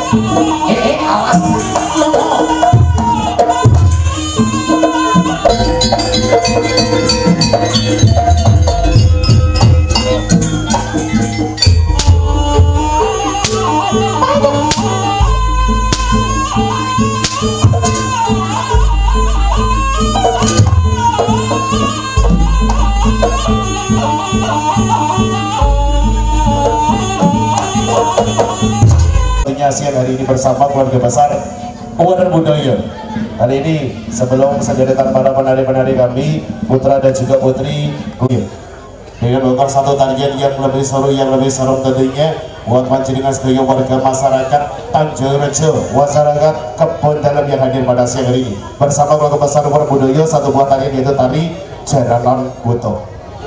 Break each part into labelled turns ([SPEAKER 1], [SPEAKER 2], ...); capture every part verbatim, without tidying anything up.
[SPEAKER 1] Eh, eh, awas.
[SPEAKER 2] Siang hari ini bersama keluarga besar Wader Budaya. Hari ini sebelum sederetan para penari-penari kami, putra dan juga putri, dengan melakukan satu tarian yang lebih seru, yang lebih seru tentunya buat panjenengan sebagai warga masyarakat Tanjung Rejo, masyarakat Kebon Dalam yang hadir pada siang hari ini bersama keluarga besar Wader Budaya. Satu buah tarian yaitu tari Jaranan Buto.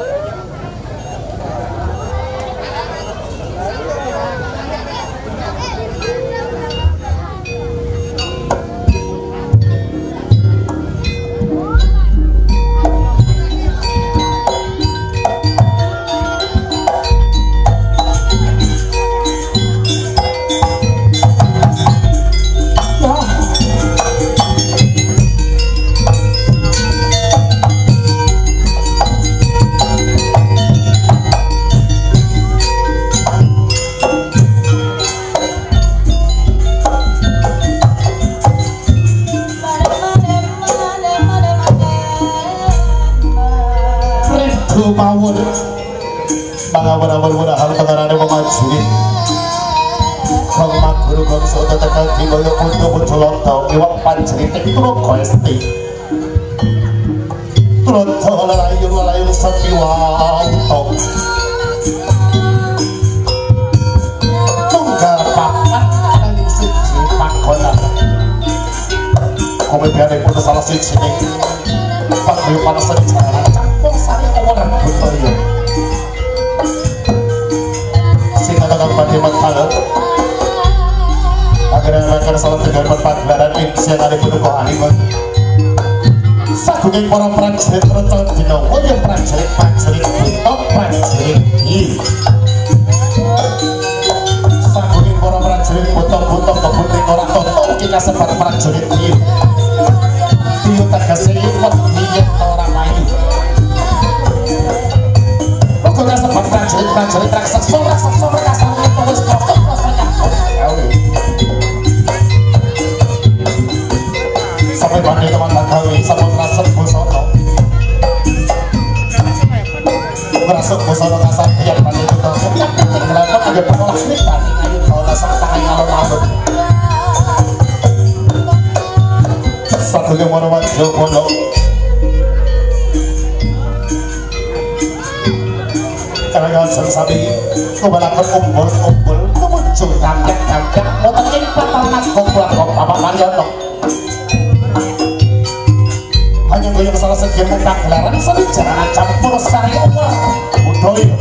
[SPEAKER 2] Mawon mangawon-awon hal pengarane memajuri kang maguru kang soto tekan di kaya puntu-puntu lontong iwak panjeritik trogo esti trogo layung-layung sepi wantong tunggal papat nang siji pakonan kowe biare pun salah siji ning pakai panas sejarah campur sari Wader Budaya sing katakan pada mentala agar-agar salah tegar perpagelaran ing siang hari penuh animan sagunging para prajurit reca dina waya prajurit prajurit buta prajurit iki sagunging para prajurit buta-buta kebuting ora toto iki kasebat prajurit iki diyo tegese iwet yen ora mayu kok kasebat prajurit-prajurit raksasa raksasa kasane wis pokok rasanya sampai bani teman bagawi sampun rasep busana rasep busana kasatian bani itu yang penting kelapa ada pengolah cerita kalau dasar tangan ngalor-ngalor satu yang mana wajah pondok karena yang sabi kebalakan umbul-umbul muncul kampek-kampek motornya patalan kompor-kompor Bapak Mariono hanya goyang salah sekian muka gelaran seni jaranan campur sari Wader Budaya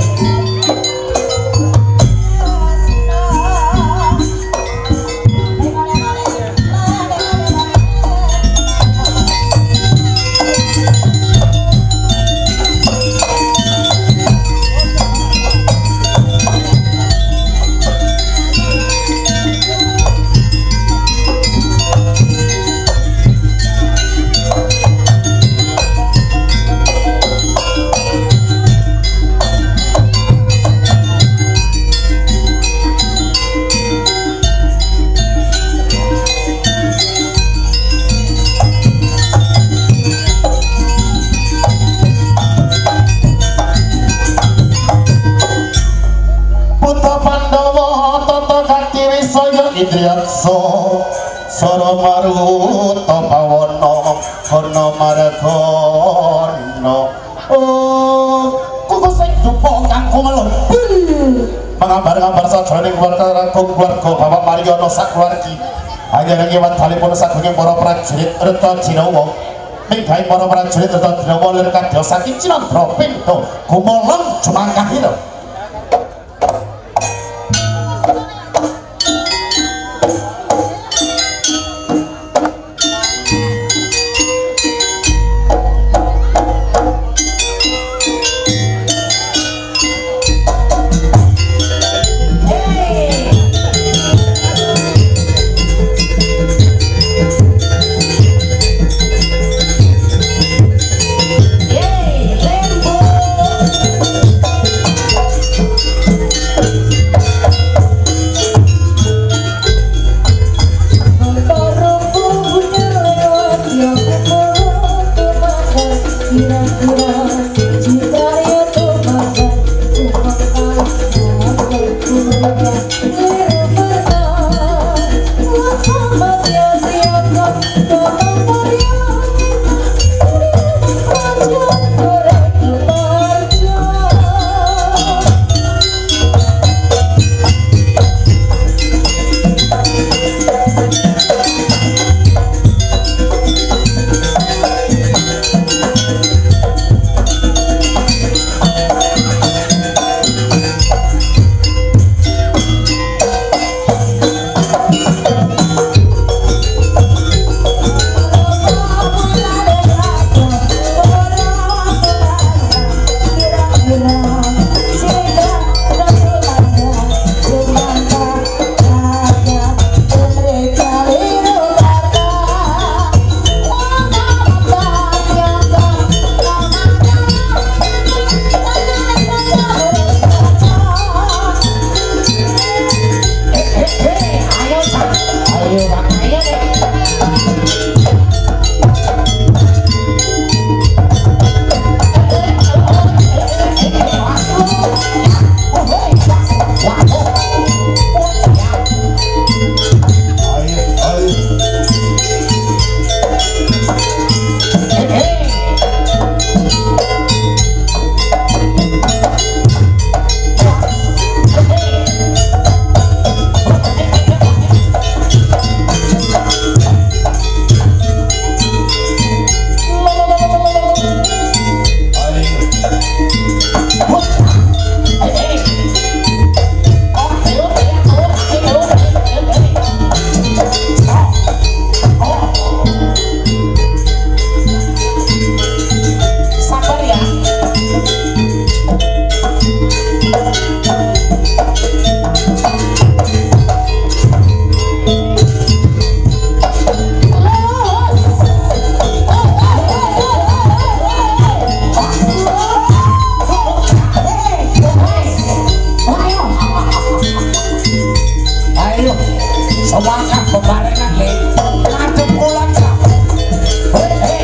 [SPEAKER 2] Indriyaksa Sara Maruta Pawana Kana Maragana oh kuku sing dupa kanggo melon mangambar-ngambar sajroning keluarga keluarga Bapak Mariono sakeluargi hanya ngewat dalipun sagunging para prajurit Reta Jinawa minggahi para prajurit Reta Jinawa lir kadya saking Cinandra Pinto gumolong jumangkahira
[SPEAKER 1] cak bebarengan le ngadep kula cak hei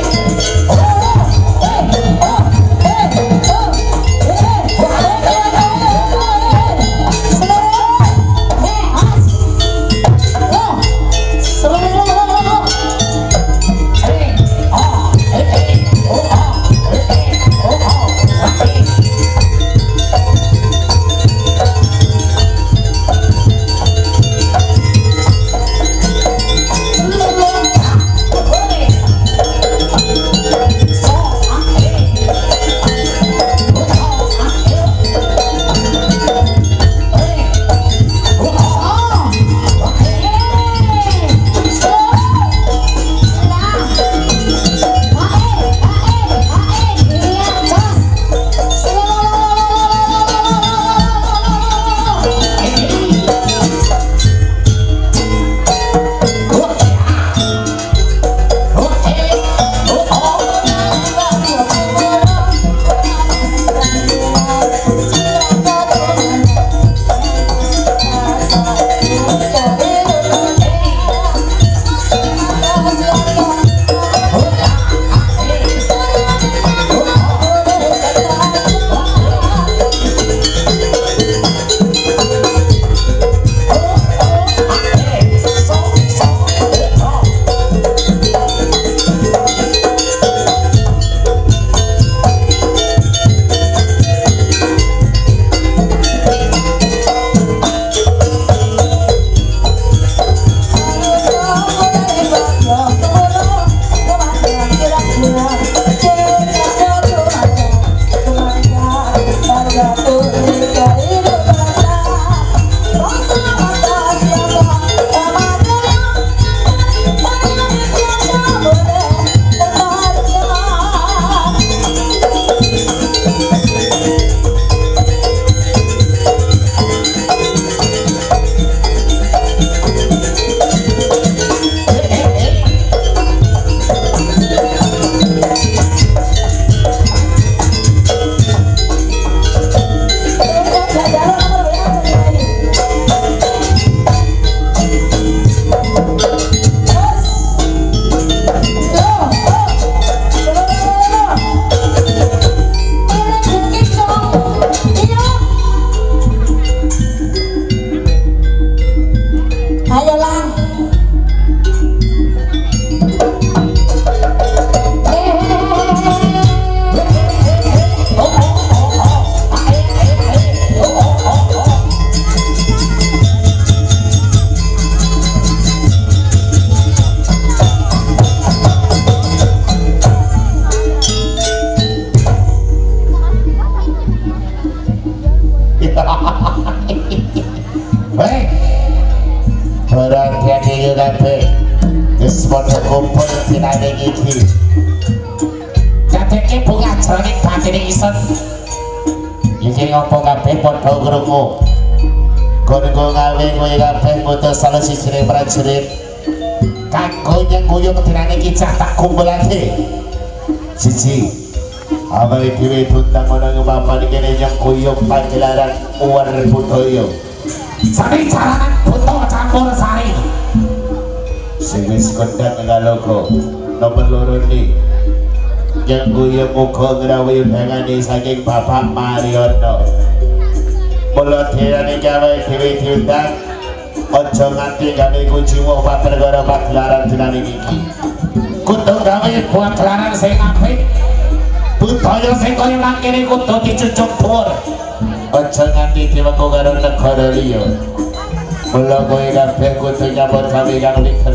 [SPEAKER 2] salah si sering prajurit kanggo nyengkuyung dinane kicah tak kumpulake siji awake dhewe tuntang ana ngepapani kene nyengkuyung pagelaran uwer budaya sami caranan buta campur sari sing wis kondang ngalogo nomor loro iki nyengkuyung muga ngrawuh dangane saking Bapak Mariono mula dhewe gawe dhewe diundang ojo nganti gawe kujiwa perkara pagelaran dinane iki kudu gawe buat gelaran sing apik budaya sing kaya mangkene kudu dicucuk dhuwur ojo nganti diwengko karo negara liya mula kowe kabeh kudu nyambut gawe kang liker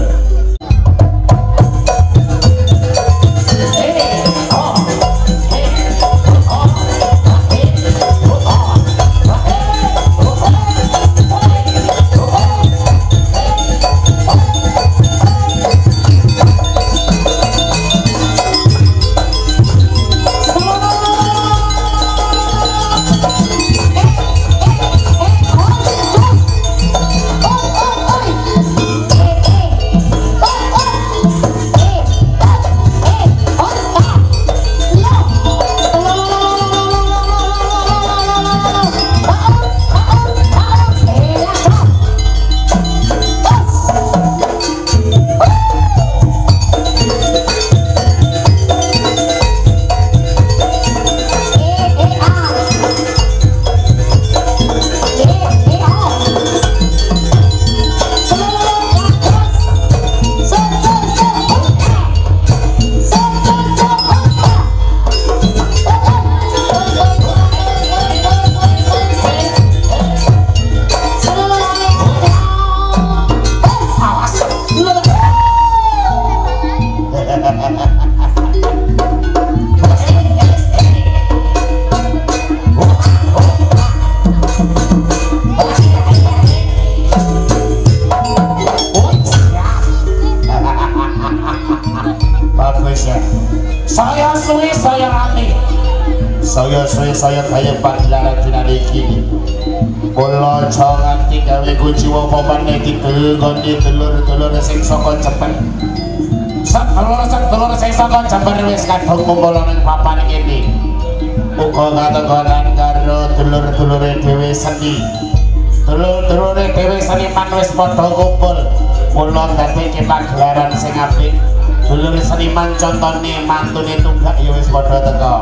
[SPEAKER 2] budaya saya kaya pagelaran dinari kini mula jangan tinggal jiwa pemane ditegon di telur-telur sing saka cepet sak telur-sak telur sing saka jember wis kadung kumpul ning papan kene uga kategonan karo telur-telure dhewe seni telur-telure dhewe seniman wis padha kumpul mula dadi pagelaran sing apik dulur seniman contone mantune tunggak ya wis padha teko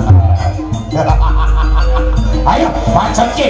[SPEAKER 2] ayo pancetke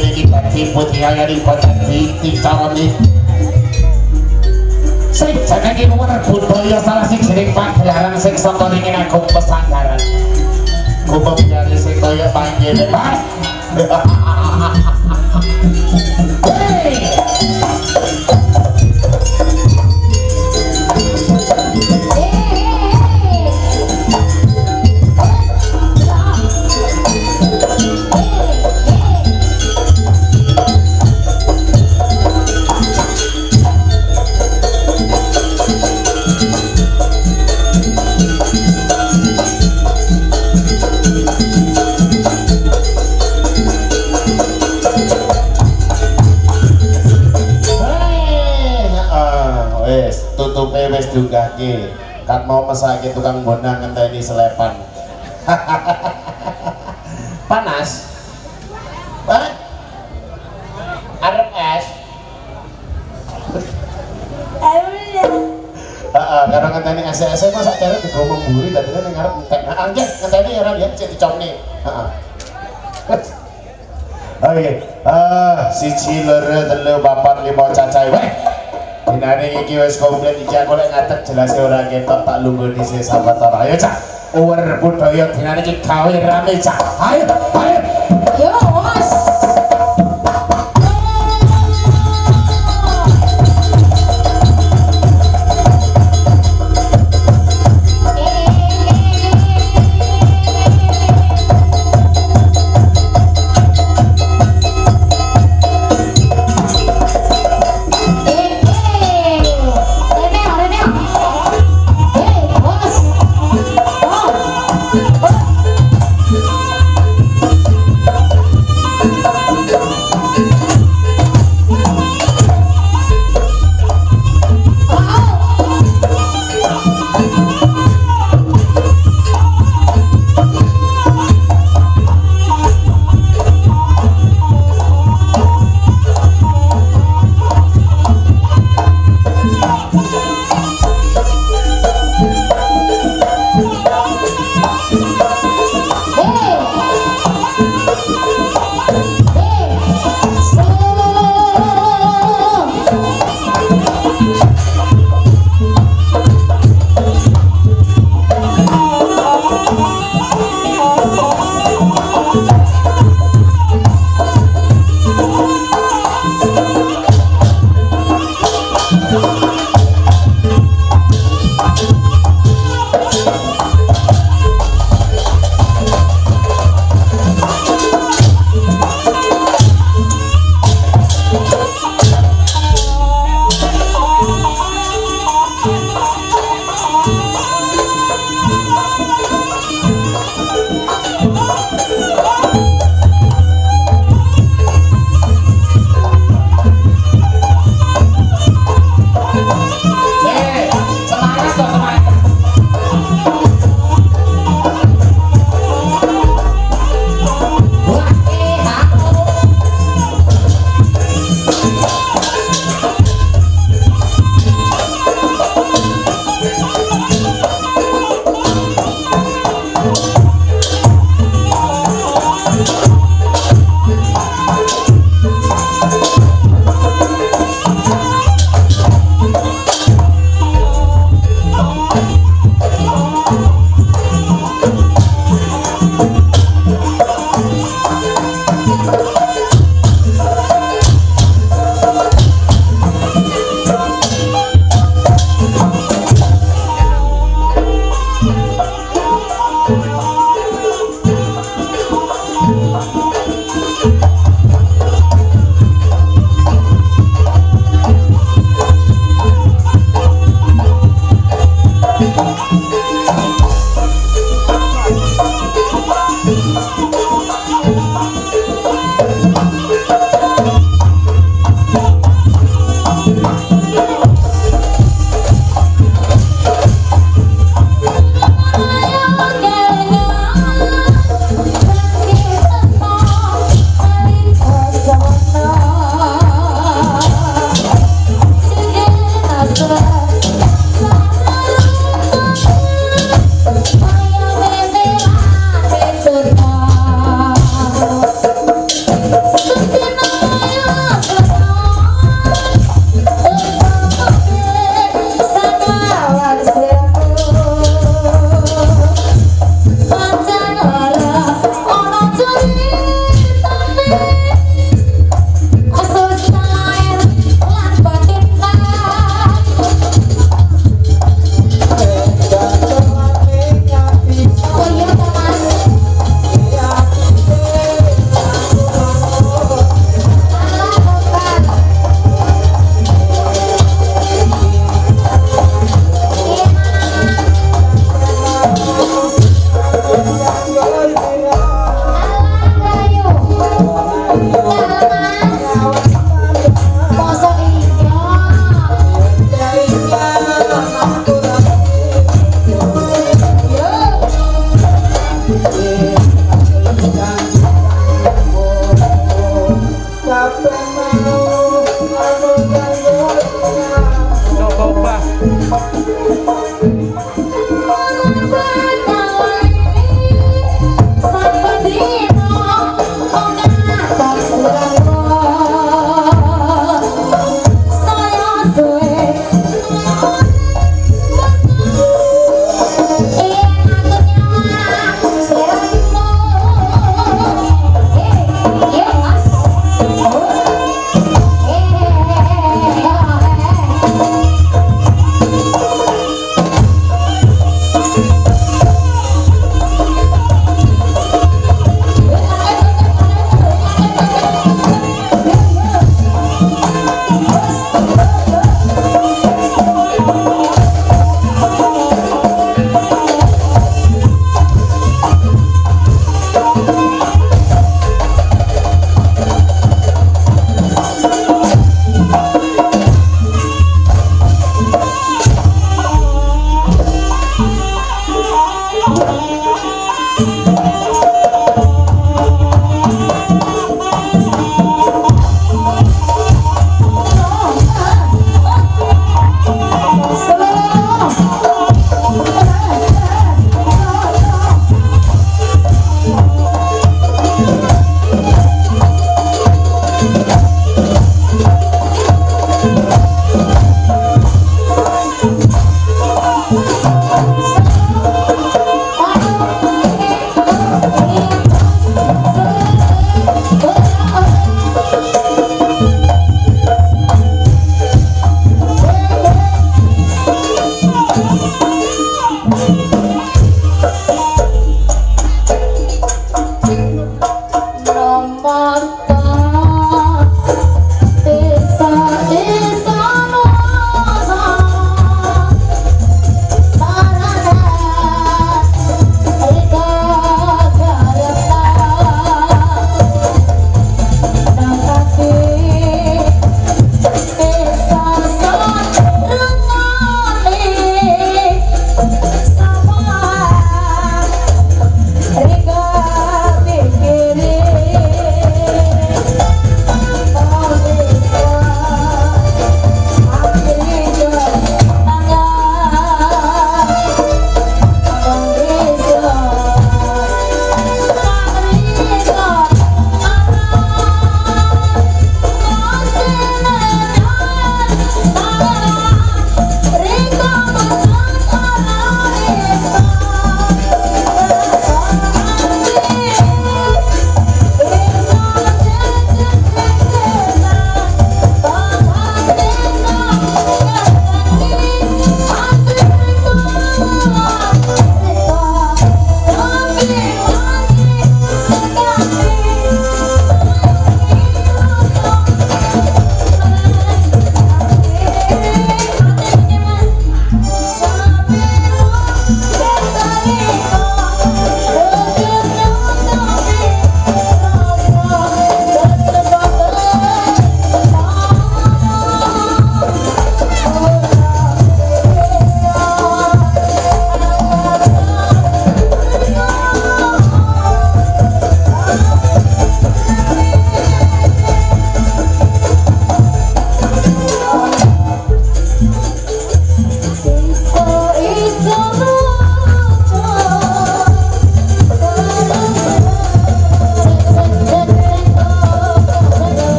[SPEAKER 2] iki dadi putihayani dadi dicarani sing jenenge luwih budaya salah sijining pagelaran sing saka ning Agung Pesanggaran kumpul nyari sing kaya panggil Pak tutupe wis diunggahke kan mau mesake tukang bonang ngenteni selepan panas Pak arep es heeh karo ngenteni es-es mah sak jare digomong mburi dadine ning arep entek nah anjir ngenteni ora ya cek dicomne heeh oke ah siji loro telu papat lima cacai weh dinane iki wis komplit iki aku lek ngatek jelas ora ketok tak lungguh dhisik sawetara ayo cak uwer budaya dinane iki gawe rame cak ayo ayo yo wes
[SPEAKER 1] Oh
[SPEAKER 3] Yeah.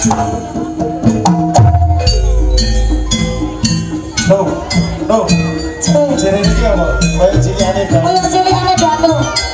[SPEAKER 2] No, no. Ciri ini apa? Kayak ciri aneh kan?
[SPEAKER 3] Kayak ciri aneh batu.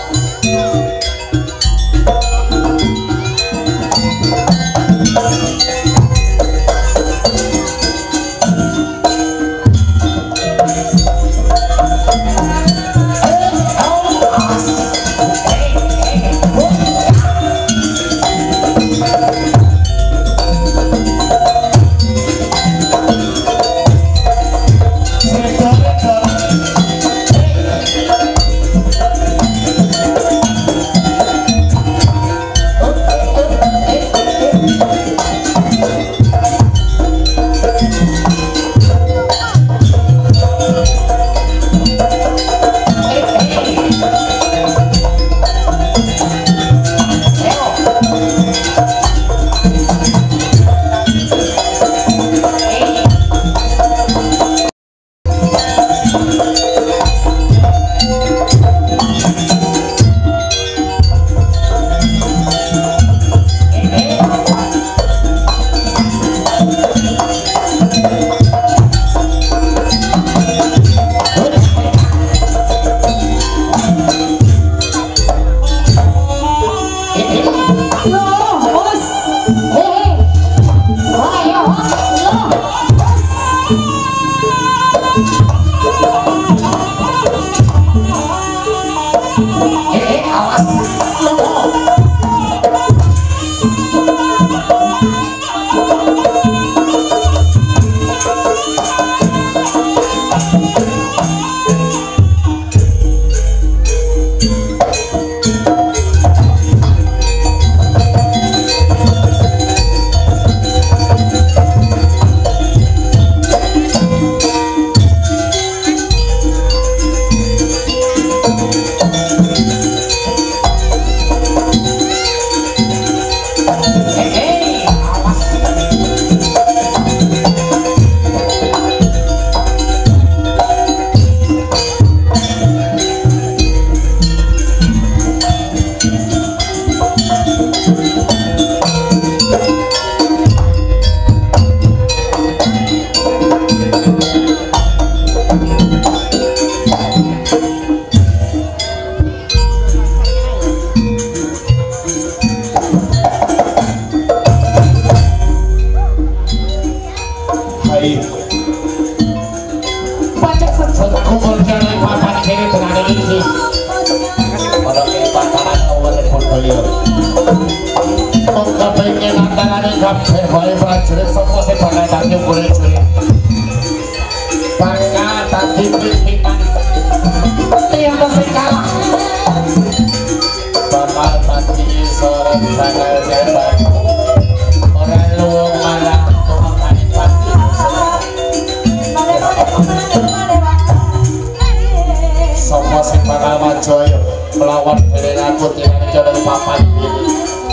[SPEAKER 1] melawan aku tidak jodoh papan ini.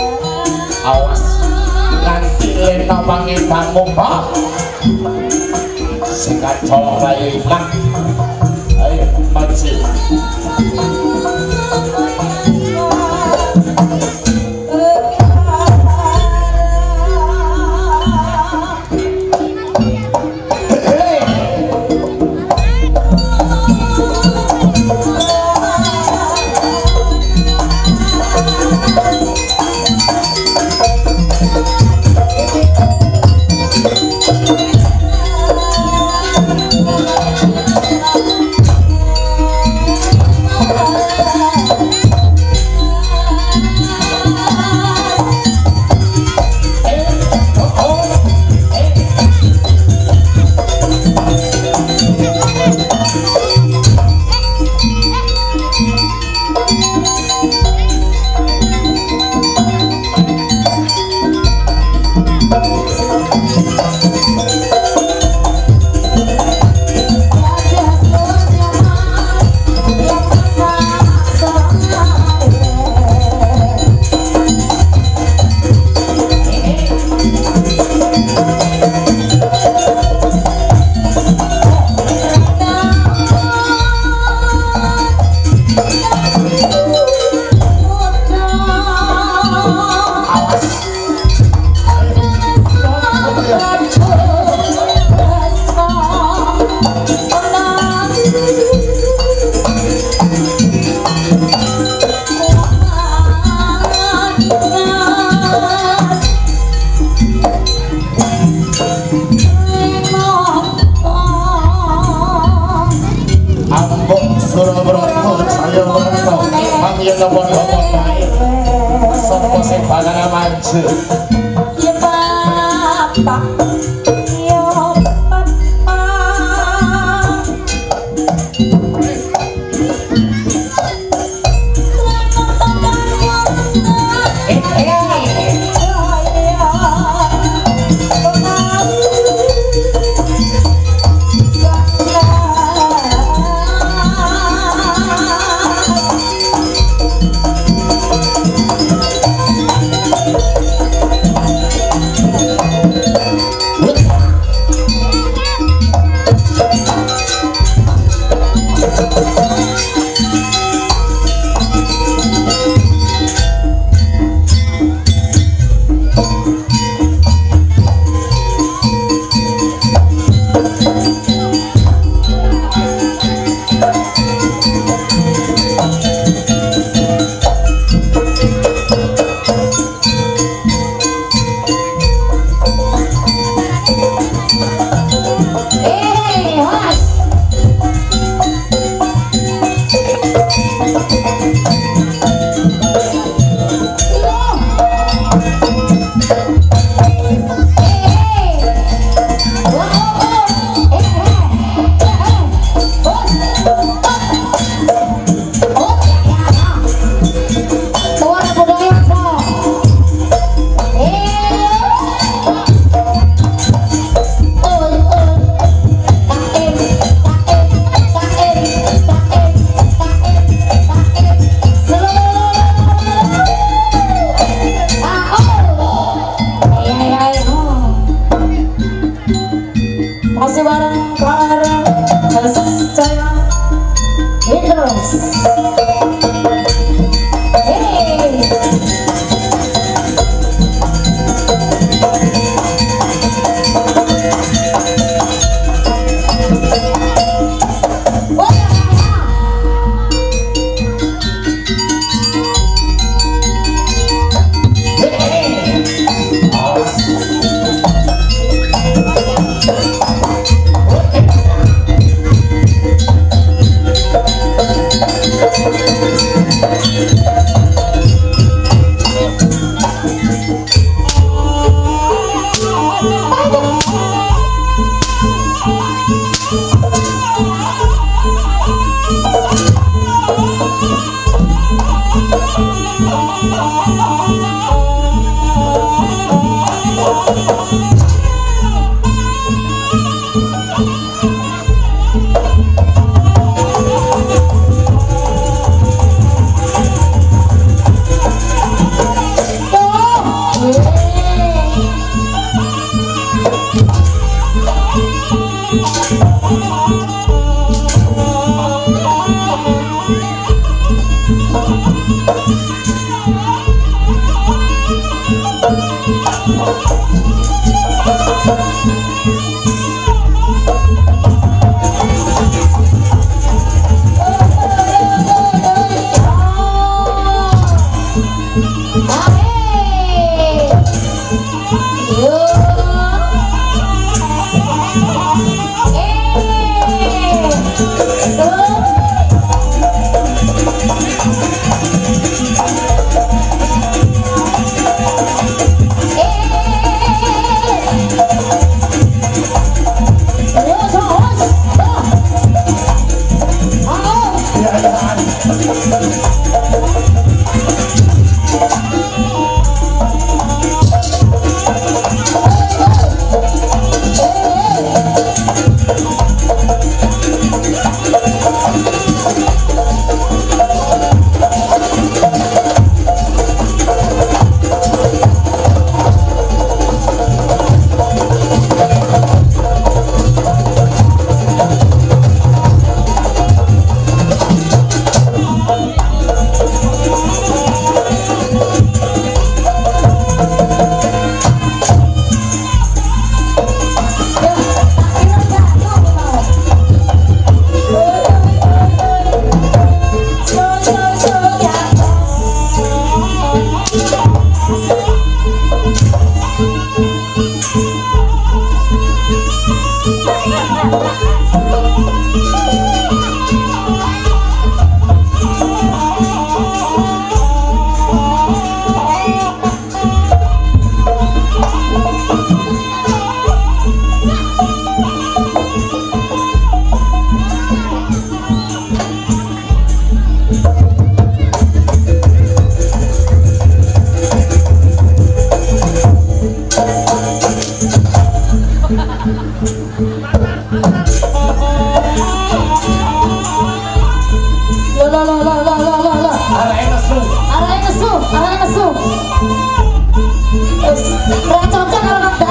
[SPEAKER 1] Awas nanti lena panggil kamu pak singkat colong rayu hilang. Ayo maju.
[SPEAKER 3] Oh,
[SPEAKER 2] aja.
[SPEAKER 1] Ya Bapak, ya Bapak. Eh, eh, masih bareng Clara kasus saya Idrus. Hey.
[SPEAKER 3] Lo lo lo lo lo lo lo.
[SPEAKER 1] Arahnya nesu.
[SPEAKER 3] Arahnya nesu, arahnya nesu. Terus, cocok kalau